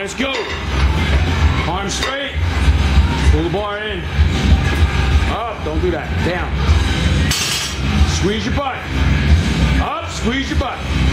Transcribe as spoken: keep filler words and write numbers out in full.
right, let's go. Arms straight. Pull the bar in. Up, don't do that. Down. Squeeze your butt. Up, squeeze your butt.